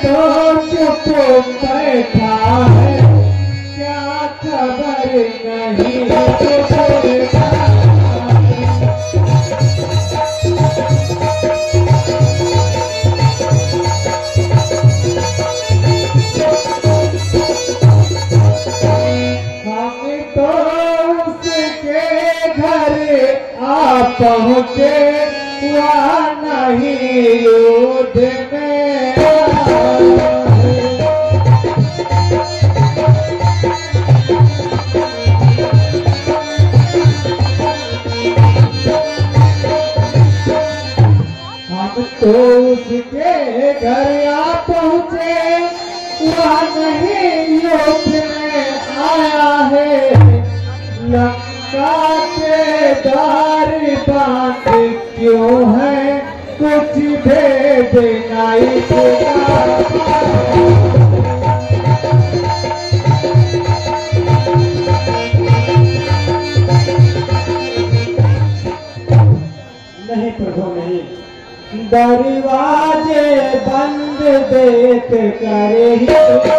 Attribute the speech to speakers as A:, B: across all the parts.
A: चुप बैठा है, क्या खबर नहीं तुझे। पहुँचे हुआ नहीं युद्ध में, हम तो उसके घर आ पहुँचे, वह नहीं युद्ध में आया है। लंका के द्वार बांध क्यों है, कुछ भेद नहीं खुदा। नहीं प्रभु नहीं, दरवाजे बंद देख कर ही,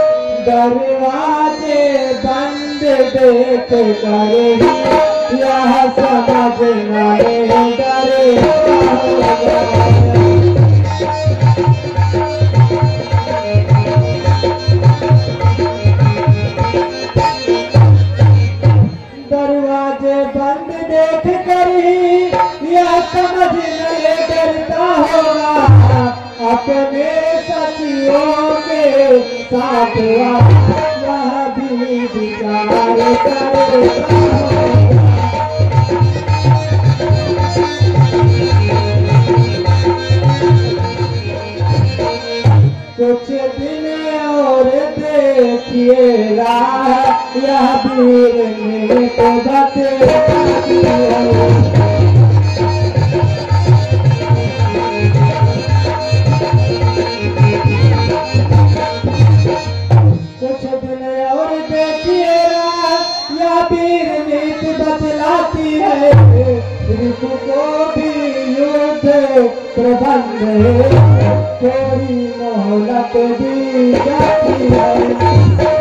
A: दरवाजे बंद देख कर ही, यह समझ नहीं डरे। दरवाजे बंद देख कर ही यह समझ नहीं डरता होगा, अपने सचियों के साथ वह भी विचार करता होगा। कुछ दिन और देखिएगा, यह वीर ने तो कुछ दिन और देखिएगा, यह वीर नीति बतलाती है। ऋतु को भी युद्ध प्रबंध है, थोड़ी मोहलत दी जाती है।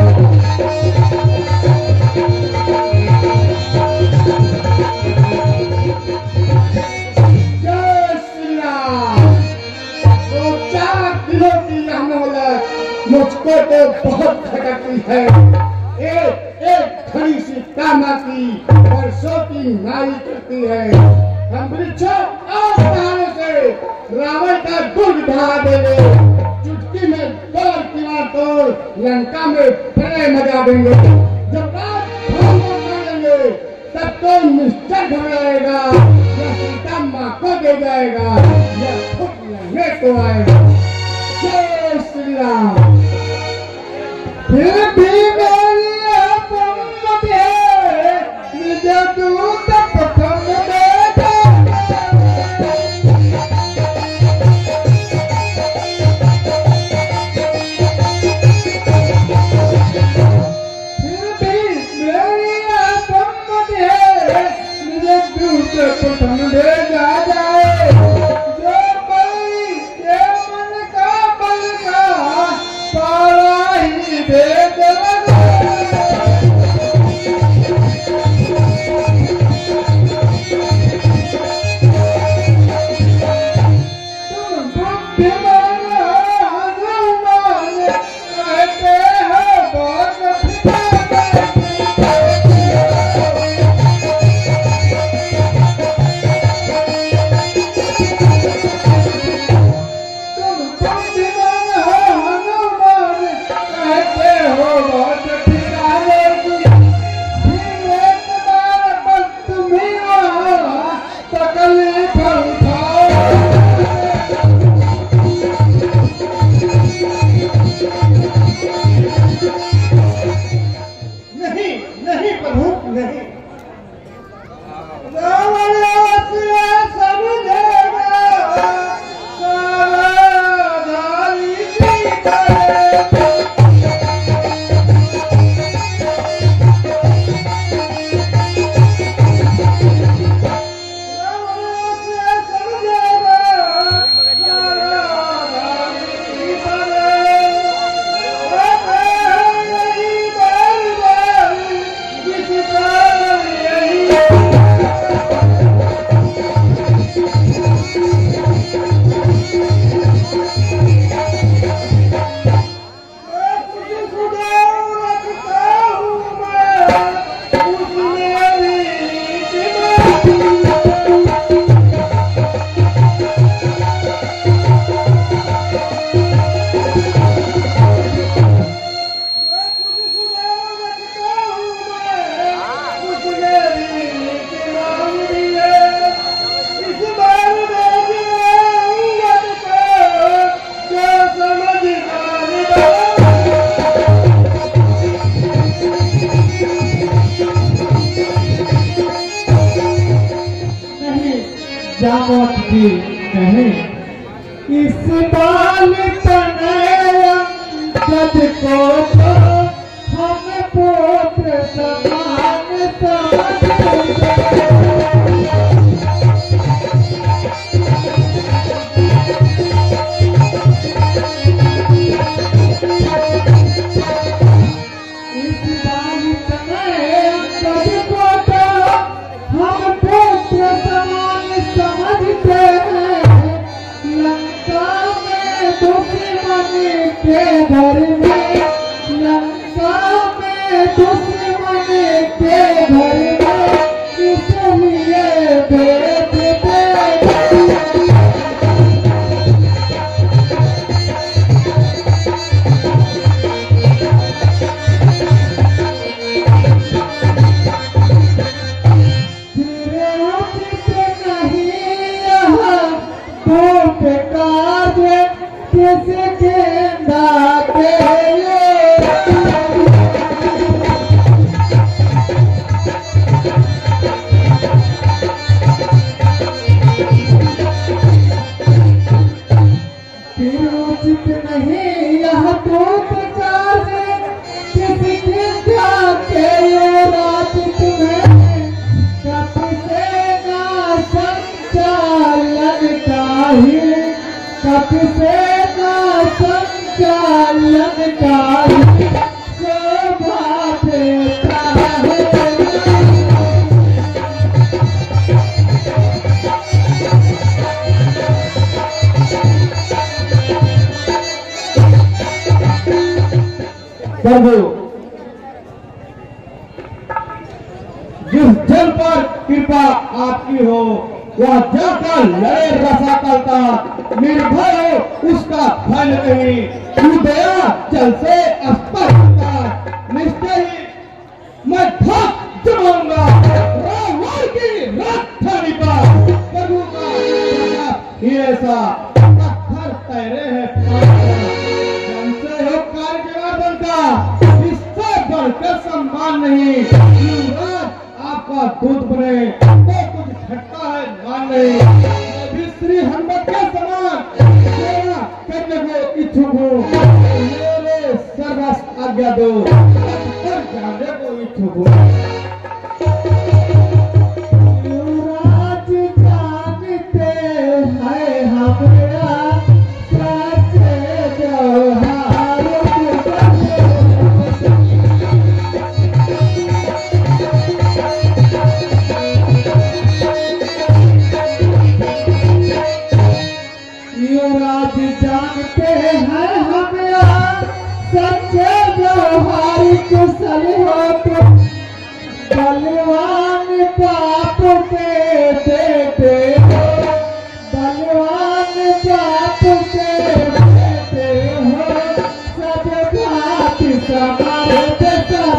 A: जय श्री राम। तो 4 किलो की यह मोहलत मुझको तो बहुत खटकती है। एक खड़ी सी कामा की वर्षों की नाई करती है। हम वृक्षों और पहाड़ों से रावण का दुर्ग ढा देंगे, चुटकी में तोड़ किनार तोड़ लंका में प्रलय मचा देंगे। जब रात कर लेंगे तब तो निश्चय हो जाएगा, यह सीता माँ को दे जाएगा, यह खुद लेने को आएगा। जय श्री राम। फिर भी मेरी दूत प्रथम भेजा जाए, जो कोई के मन का बल का सारा ही भेद हो
B: नाथ जी कहें, इस बाल तनया जज को तो हम पुत्र समान समझते। इस बाल तनया जज को तो हम पुत्र समान समझते हैं। लंका में दुश्मन के घर में, लंका में दुश्मन के घर में इसलिए भेज दे। किसी गेंदा के उचित नहीं यह तो प्रकाश किसी गेंदा के रात तुम्हें कभी से ना संचालन चाहिए, कभी से संचालन का शोभा देता है।
A: प्रभु जिस जन पर कृपा आपकी हो वह जाकर लड़े रसातल का, निर्भय हो उसका फल नहीं। दया जल से स्पष्ट निश्चय ही मैं थक जमाऊंगा रावण की राजधानी पर। प्रभु का ही ऐसा पत्थर तैरे है जनसे हो कार्यजनार्दन का, इससे बढ़कर सम्मान नहीं। युवराज आपका दूध बने तो कुछ घटता है मान नहीं। मैं श्री हनुमत के समान सेवा करने को इच्छुक हूँ, मेरे सर्वस्व आज्ञा दो, जाने को इच्छुक हूँ।
B: युवराज जानते हैं हमारा सच्चे व्यवहार युवराज जानते हैं हमारा सच्चे व्यवहार कुशल हो तुम। बलवान बाप के बेटे हो, बलवान बाप के बेटे हो, सब बात संभालते सब।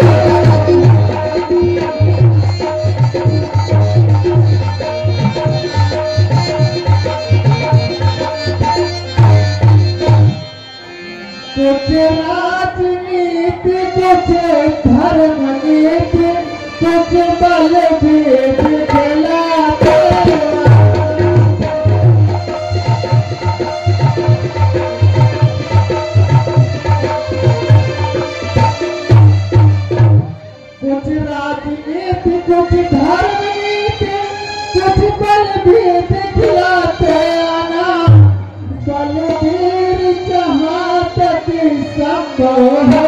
B: कुछ राजनीति, कुछ धर्म नीति, कुछ बल भी दिखलाते। कुछ राजनीति, कुछ धर्म नीति, कुछ बल भी दिखलाते आना। बलवीर जहाँ तक संभव हो,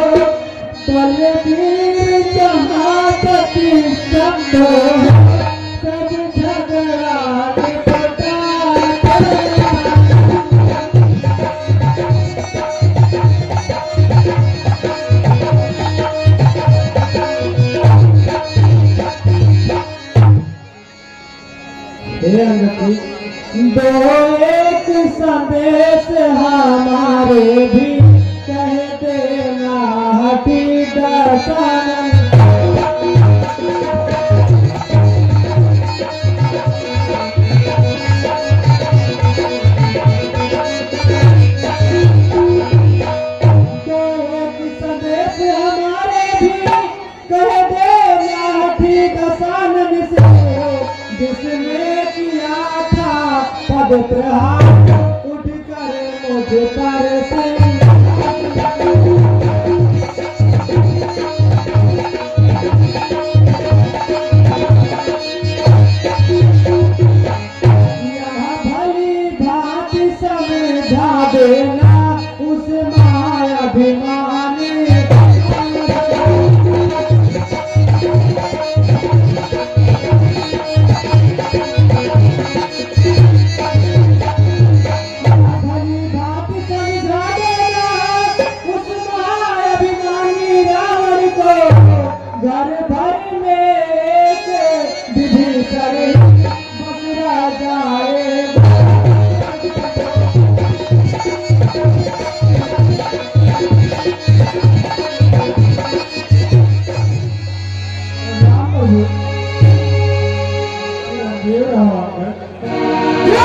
B: बलवीर जहाँ तक संभव हो, सब झगड़ा निपटाते। दो एक संदेश हमारे भी कह देना हठी दर्शन। दो एक संदेश हमारे भी कह देना हठी दर्शन से, जिसने किया था रहा है।